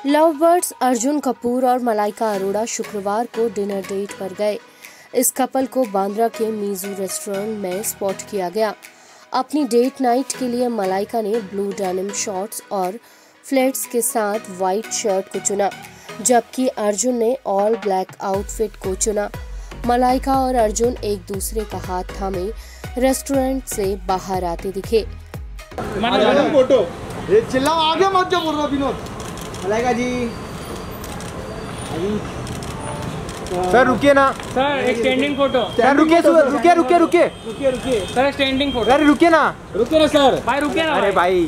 Love birds Arjun Kapoor और मलाइका अरोड़ा शुक्रवार को डिनर डेट पर गए। इस कपल को बांद्रा के मीजू रेस्टोरेंट में स्पॉट किया गया। अपनी डेट नाइट के लिए मलाइका ने ब्लू डेनिम शॉर्ट्स और फ्लेट्स के साथ व्हाइट शर्ट को चुना, जबकि अर्जुन ने ऑल ब्लैक आउटफिट को चुना। मलाइका और अर्जुन एक दूसरे का हाथ थामे रेस्टोरेंट से बाहर आते दिखे। फोटो चिल्लाओ, आगे मत जाओ, बोल रहा विनोद। मलाइका जी सर रुकिए ना सर, एक स्टैंडिंग फोटो। सर रुकिए सर स्टैंडिंग फोटो। सर रुकिए ना सर भाई, रुकिए ना। अरे भाई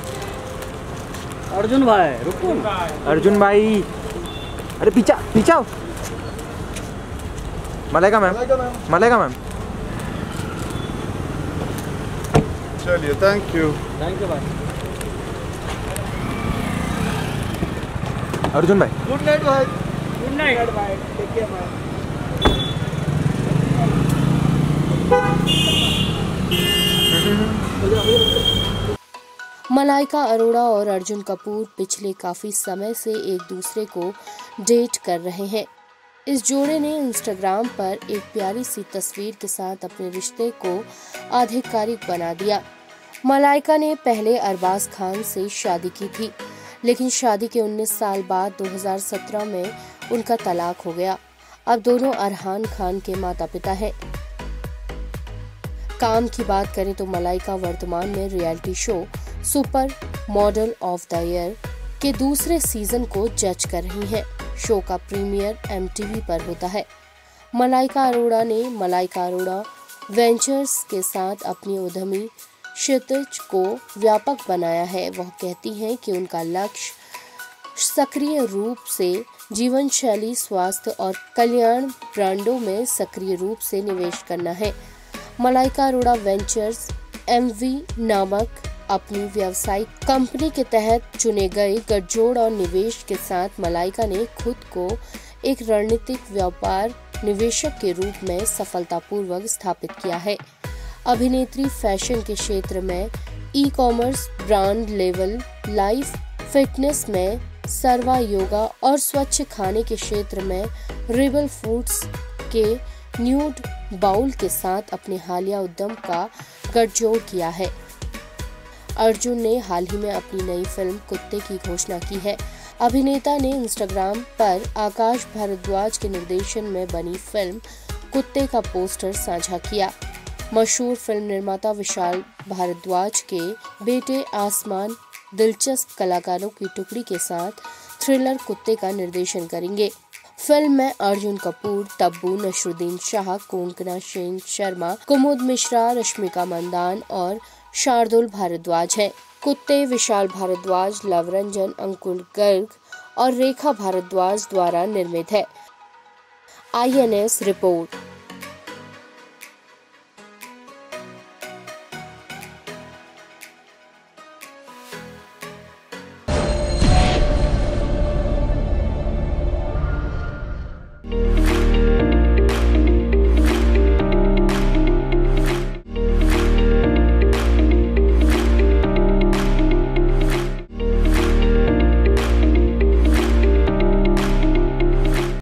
अर्जुन भाई रुको। अर्जुन भाई, अरे पीछा आओ। मलाइका मैम चलिए, थैंक यू भाई। अर्जुन भाई, गुड नाइट भाई। गुड नाइट भाई, टेक केयर भाई। मलाइका अरोड़ा और अर्जुन कपूर पिछले काफी समय से एक दूसरे को डेट कर रहे हैं। इस जोड़े ने इंस्टाग्राम पर एक प्यारी सी तस्वीर के साथ अपने रिश्ते को आधिकारिक बना दिया। मलाइका ने पहले अरबाज खान से शादी की थी, लेकिन शादी के 19 साल बाद 2017 में उनका तलाक हो गया। अब दोनों अरहान खान के माता पिता हैं। काम की बात करें तो मलाइका वर्तमान में reality show super model of the year के दूसरे सीजन को जज कर रही हैं। शो का प्रीमियर MTV पर होता है। मलाइका अरोड़ा ने मलाइका अरोड़ा वेंचर्स के साथ अपनी उद्यमी क्षितिज को व्यापक बनाया है। वह कहती हैं कि उनका लक्ष्य सक्रिय रूप से जीवन शैली, स्वास्थ्य और कल्याण ब्रांडों में सक्रिय रूप से निवेश करना है। मलाइका अरोड़ा वेंचर्स MV नामक अपनी व्यावसायिक कंपनी के तहत चुने गए गठजोड़ और निवेश के साथ मलाइका ने खुद को एक रणनीतिक व्यापार निवेशक के रूप में सफलतापूर्वक स्थापित किया है। अभिनेत्री फैशन के क्षेत्र में e-commerce, brand level, life fitness में सर्वा योगा और स्वच्छ खाने के क्षेत्र में रिबल फूड्स के न्यूड बाउल के साथ अपने हालिया उद्यम का गठजोड़ किया है। अर्जुन ने हाल ही में अपनी नई फिल्म कुत्ते की घोषणा की है। अभिनेता ने इंस्टाग्राम पर आकाश भारद्वाज के निर्देशन में बनी फिल्म कुत्ते का पोस्टर साझा किया। मशहूर फिल्म निर्माता विशाल भारद्वाज के बेटे आसमान दिलचस्प कलाकारों की टुकड़ी के साथ थ्रिलर कुत्ते का निर्देशन करेंगे। फिल्म में अर्जुन कपूर, तब्बू, नसरुद्दीन शाह, कोंकणा सेन शर्मा, कुमुद मिश्रा, रश्मिका मंदान और शार्दुल भारद्वाज हैं। कुत्ते विशाल भारद्वाज, लवरंजन, अंकुर गर्ग और रेखा भारद्वाज द्वारा निर्मित है। INS report.